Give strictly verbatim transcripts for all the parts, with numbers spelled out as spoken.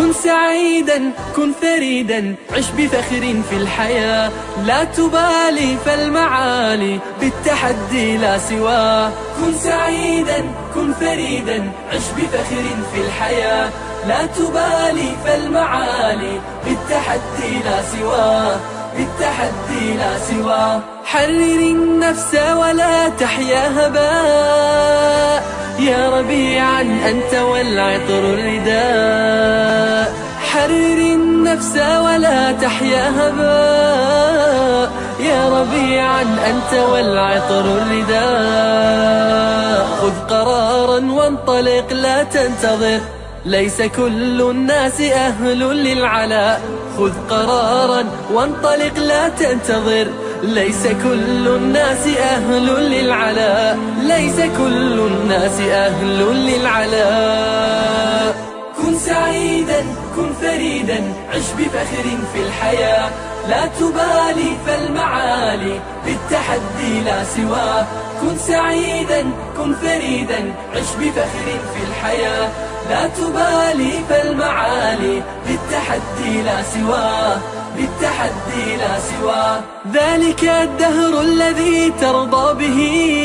كن سعيدا كن فريدا عش بفخر في الحياة، لا تبالي فالمعالي بالتحدي لا سواه. كن سعيدا كن فريدا عش بفخر في الحياة، لا تبالي فالمعالي بالتحدي لا سواه، بالتحدي لا سواه. حرر النفس ولا تحيا هباء، يا ربيعا أنت والعطر الرداء. حرر النفس ولا تحيا هباء، يا ربيعا أنت والعطر الرداء. خذ قرارا وانطلق لا تنتظر، ليس كل الناس أهل للعلاء. خذ قرارا وانطلق لا تنتظر، ليس كل الناس أهل للعلاء، ليس كل الناس أهل للعلاء. كن سعيدا كن فريدا عش بفخر في الحياة، لا تبالي فالمعالي بالتحدي لا سواه. كن سعيدا كن فريدا عش بفخر في الحياة، لا تبالي فالمعالي بالتحدي لا سواه، بالتحدي لا سواه. ذلك الدهر الذي ترضى به،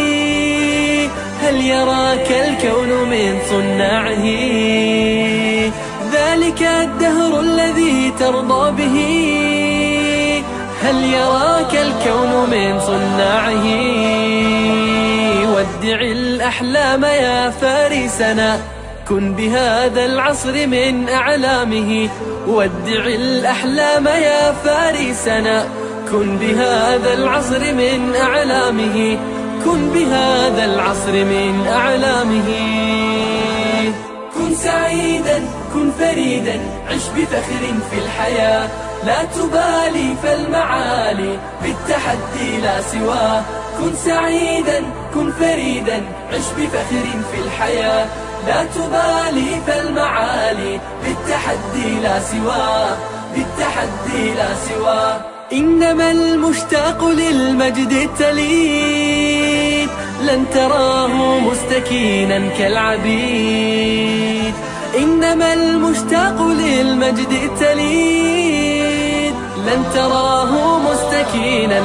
هل يراك الكون من صناعه؟ ذلك الدهر الذي ترضى به، هل يراك الكون من صناعه؟ ودع الأحلام يا فارسنا، كن بهذا العصر من أعلامه. ودع الأحلام يا فارسنا، كن بهذا العصر من أعلامه، كن بهذا العصر من أعلامه. كن سعيدا كن فريدا عش بفخر في الحياة، لا تبالي فالمعالي بالتحدي لا سواه. كن سعيدا كن فريدا عش بفخر في الحياة، لا تبالي فالمعالي بالتحدي لا سواه، بالتحدي لا سواه. إنما المشتاق للمجد التليد لن تراه مستكينا كالعبيد. إنما المشتاق للمجد التليد لن تراه مستكينا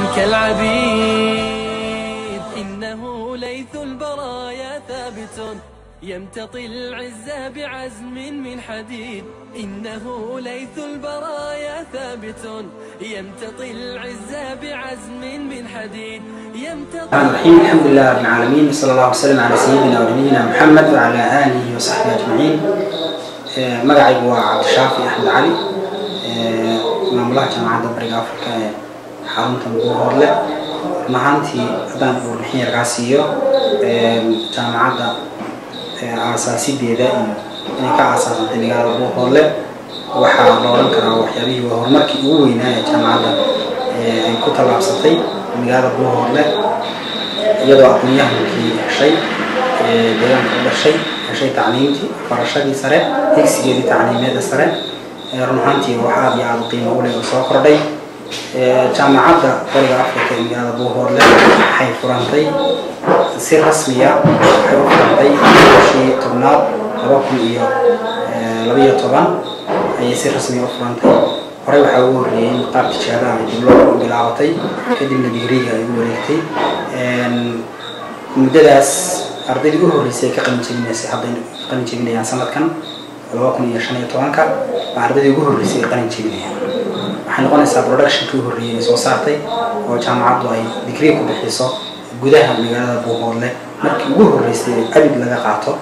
كالعبيد. إنه ليث البرايا ثابت يمتطي العز بعزم من حديد. إنه ليث البرايا ثابت يمتطي العز بعزم من حديد. يمتطي الرحيم. الحمد لله رب العالمين، وصلى الله وسلم على سيدنا ونبينا محمد وعلى آله وصحبه أجمعين. مقعي هو عبد الشافي أحمد علي، maamulaha jaamacadda bariga Afrika ee xarunta Buuhoorle. Mahantii haddaan warbixin yar ka siiyo jaamacadda aasaasideeda iyo inay ka aasaasantay magaalada Buuhoorle, waxaa la oran karaa waxyaabihii horumarkii ugu weynaa ee jaamacadda ay ku tallaabsatay magaalada Buuhoorle, iyadoo aqoonyahankii heshay deegaanka u dhashay, heshay tacliintii barashadii sare, higsigeedii tacliimeedda sare. run ahaantii waxaa aad iyo aad u qiimo u leh oo soo kordhay. jaamacadda bariga Afrika ee magaalada Buuhoorle waxay furantay si rasmi ah, waxay u furantay bishii tobnaad laba kun iyo laba iyo toban ayay si rasmi ah u furantay. horey waxaa ugu horreeyay in qaab tijaabo ah dib loo bilaabatay, kadibna digriga ay ugu wareegtay. muddadaas ardaydii u horreysay ka qalin jebinaysay hadda qalin jebinayaan sanadkan laba kun iyo shan iyo tobanka baa ardaydii ugu horreysay ay qalin jebinayaan. waxay noqonaysaa productionkii ugu horreeyay ay soo saartay oo jaamacaddu ay digrii ku bixiso gudaha magaalada Buuhoorle markii ugu horreysay abid laga qaato.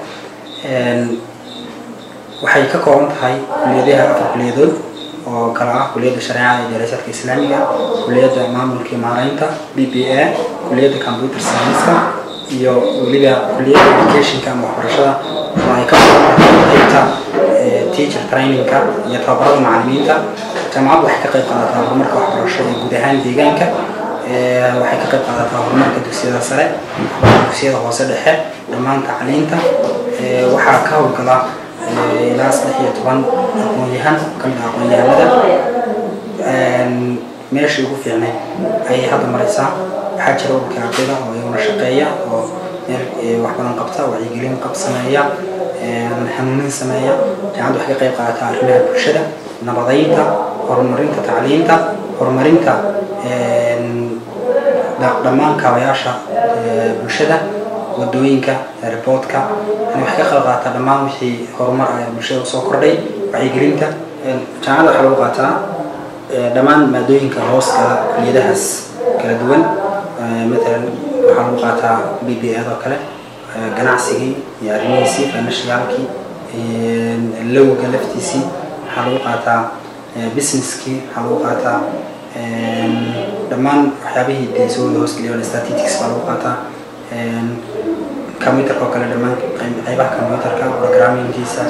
waxay ka kooban tahay kulliyadaha afar kulliyadood oo kala ah kulliyadda shareecada iyo daraasaadka islaamiga, kulliyadda maamulka iyo maaraynta B B A, kulliyadda computer science iyo weliba kulliyadda educationka ama waxbarashada oo ay ka kooban tahay qaybta teacher training-ka iyo tababarada macallimiinta. jaamacaddu waxay ka qayb qaadataa horumarka waxbarasho ee guud ahaan deegaanka. waxay ka qayb qaadataa horumarka dugsiyada sare, dugsiyada hoose dhexe, dhammaan tacliinta. waxaa ka howlgala ilaa saddex iyo toban aqoon-yahan ka mid ah aqoon-yahanada. meeshii ugu fiicnayd ayay hadda maraysaa. waxaa jira ururka ardayda oo iyaguna shaqeeya oo meel wax badan qabta, wacyigelin qab sameeya, حنونين سمايا جامعة وحكي قيب قاعدة أرميها برشدة نبضينتا هرمرينتا تعليمتا هرمرينتا دمان كاوياشا برشدة ودوينكا ريبوتكا أنا وحكي قاعدة دمان وحي هرمر برشدة وسوكردي وحي جرينتا جامعة حلوقاتا دمان مادوينكا هوسكا كليدهس كلا دوين مثلا حلوقاتا بي بي هذا كله ganacsigii iyo arrimihiisii financialkii lowga laftiisii waxaa lagu qaataa businesskii waxaa lagu qaataa dhammaan waxyaabihii deesooda hoos geliya statistics baa lagu qaataa computerka oo kale dhammaan qaybaha computerka programmingkiisa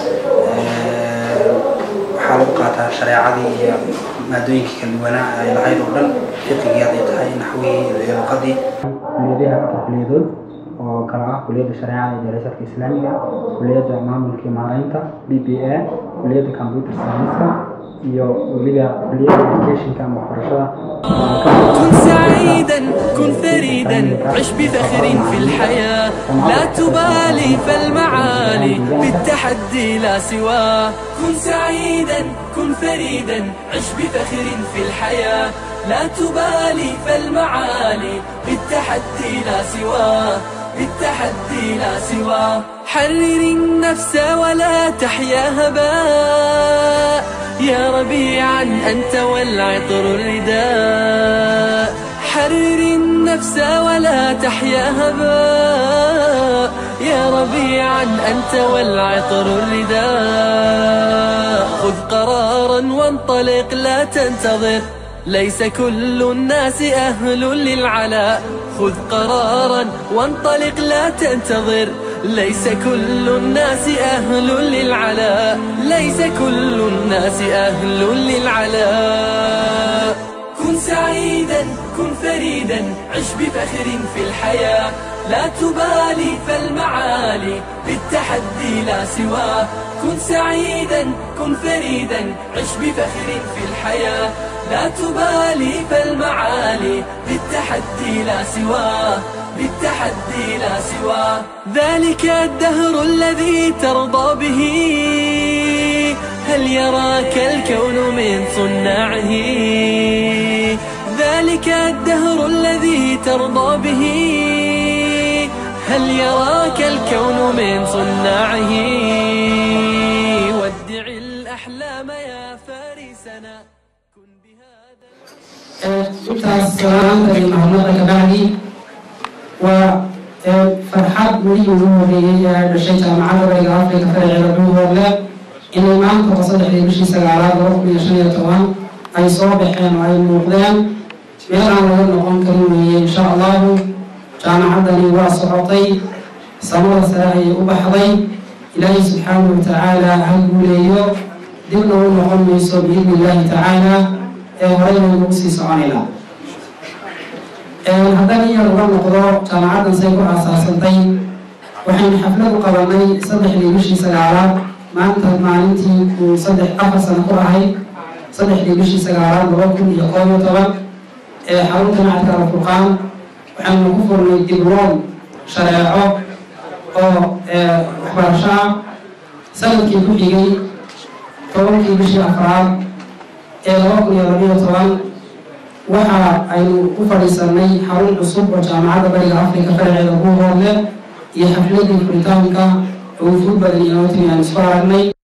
waxaa lagu qaataa shareecadii iyo maadooyinkii kala duwanaa ay lahayd oo dhan fiqigii hadday tahay naxwihii iyo luqadii kuliyadaha afar kuliyadood oo kala ah kulliyadda shareecada iyo daraasaadka islaamiga kulliyadda maamulka iyo maareynta B B A kulliyadda computer science iyo weliba kulliyadda educationka ama waxbarashada كن سعيدا كن فريدا عش بفخر في الحياة لا تبالي فالمعالي بالتحدي لا سواه كن سعيدا كن فريدا عش بفخر في الحياة لا تبالي فالمعالي بالتحدي لا سواه بالتحدي لا سواه حرر النفس ولا تحيا هباء يا ربيعا أنت والعطر الرداء حرر النفس ولا تحيا هباء يا ربيعا أنت والعطر الرداء خذ قرارا وانطلق لا تنتظر ليس كل الناس أهل للعلاء خذ قرارا وانطلق لا تنتظر ليس كل الناس أهل للعلاء ليس كل الناس أهل للعلاء كن سعيدا كن فريدا عش بفخر في الحياة لا تبالي فالمعالي بالتحدي لا سواه كن سعيدا كن فريدا عش بفخر في الحياة لا تبالي فالمعالي بالتحدي لا سواه بالتحدي لا سواه ذلك الدهر الذي ترضى به هل يراك الكون من صناعه ذلك الدهر الذي ترضى به هل يراك الكون من صناعه ودع الأحلام يا فارسنا كن بهذا السلام عليكم بعدي وفرحات مريم وهي بشيء مع الرجال في كفر العربي ولا إن الإمام تصدق لي بشيء سجارات وقت من شنية طوان أي صباح وأي مقدام ميرا ونقوم كريم إن شاء الله كان عدني وصعطي سمر سراي وبحضي إلهي سبحانه وتعالى هل وليو دبنا ونقوم بإذن الله تعالى ورينا الموسي سعانينا haddana iyo laga noqdo jaamacaddan say ku aasaasantay waxaynu xaflad u qabanay saddexdii bishii sagaalaad maanta maalintii uu saddex afar sano ku ahay saddexdii bishii sagaalaad laba kun iyo koob iyo toban ee xarunta macadka alfurqaan waxaynu ku furnay dibloom shareeco oo waxbarasho ah sanadkii ku xigay tobankii bishii afraad ee laba kun iyo labiyo toban waxa aynu u fadhiisanay xarun cusub oo jaamacadda bariga afrika faraceeda ugu hoodle iyo xafladii furitaanka ugu fud badan iyo nootin aan isku aragnay